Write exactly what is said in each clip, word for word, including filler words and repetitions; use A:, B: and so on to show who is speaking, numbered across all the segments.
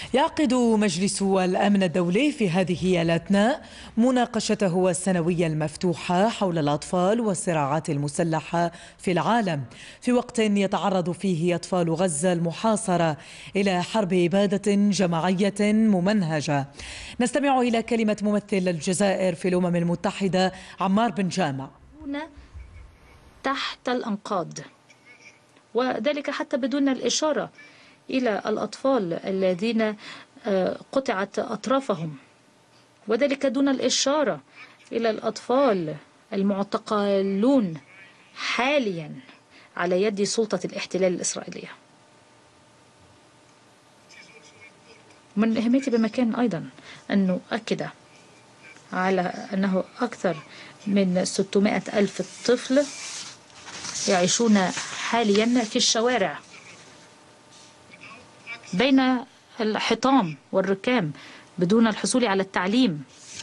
A: يعقد مجلس الأمن الدولي في هذه الأثناء مناقشته السنوية المفتوحة حول الأطفال والصراعات المسلحة في العالم، في وقت يتعرض فيه أطفال غزة المحاصرة إلى حرب إبادة جماعية ممنهجة. نستمع إلى كلمة ممثل الجزائر في الأمم المتحدة عمار بن جامع.
B: تحت الأنقاض، وذلك حتى بدون الإشارة إلى الأطفال الذين قطعت أطرافهم، وذلك دون الإشارة إلى الأطفال المعتقلون حاليا على يد سلطة الاحتلال الإسرائيلية. من أهمية بمكان أيضا أن نؤكد على أنه أكثر من ستمائة ألف طفل يعيشون حاليا في الشوارع بين الحطام والركام بدون الحصول على التعليم،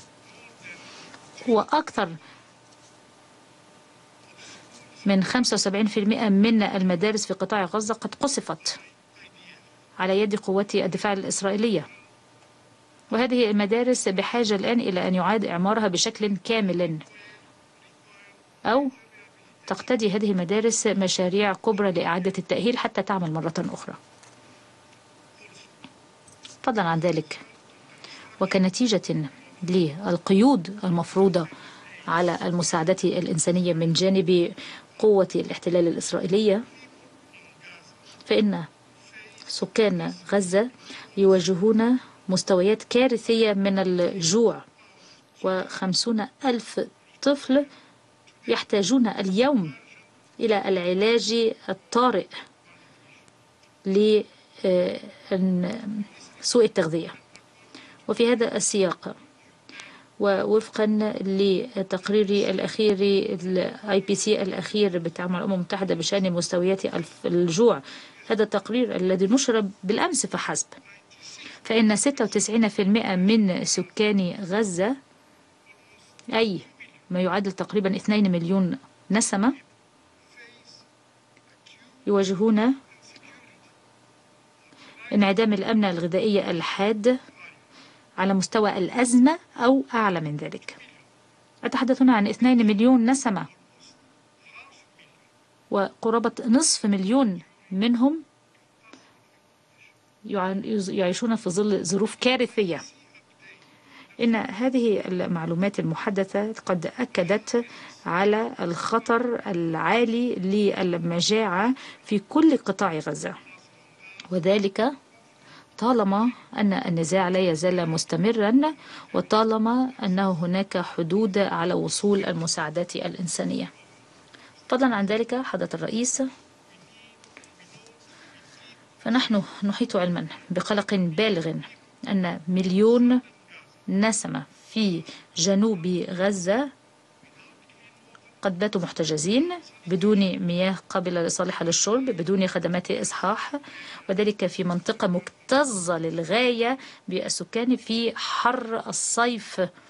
B: وأكثر من خمسة وسبعين بالمئة من المدارس في قطاع غزة قد قصفت على يد قوات الدفاع الإسرائيلية، وهذه المدارس بحاجة الآن إلى أن يعاد إعمارها بشكل كامل، أو تقتضي هذه المدارس مشاريع كبرى لإعادة التأهيل حتى تعمل مرة أخرى. فضلا عن ذلك، وكنتيجة للقيود المفروضة على المساعدة الإنسانية من جانب قوة الاحتلال الإسرائيلية، فإن سكان غزة يواجهون مستويات كارثية من الجوع، وخمسون ألف طفل يحتاجون اليوم إلى العلاج الطارئ لسوء التغذية. وفي هذا السياق، ووفقا لتقرير الأخير الاي بي سي الأخير بتعامل الأمم المتحدة بشأن مستويات الجوع، هذا التقرير الذي نشر بالأمس فحسب، فإن ستة وتسعين بالمئة من سكان غزة، أي ما يعادل تقريبا اثنين مليون نسمة، يواجهون انعدام الأمن الغذائي الحاد على مستوى الأزمة أو أعلى من ذلك. أتحدث هنا عن اثنين مليون نسمة، وقرابة نصف مليون منهم يعيشون في ظل ظروف كارثية. إن هذه المعلومات المحدثة قد أكدت على الخطر العالي للمجاعة في كل قطاع غزة، وذلك طالما أن النزاع لا يزال مستمرا، وطالما أنه هناك حدود على وصول المساعدات الإنسانية. فضلا عن ذلك حضرة الرئيس، فنحن نحيط علما بقلق بالغ أن مليون نسمة في جنوب غزة قد باتوا محتجزين بدون مياه قابلة صالحة للشرب، بدون خدمات إصحاح، وذلك في منطقة مكتظة للغاية بالسكان في حر الصيف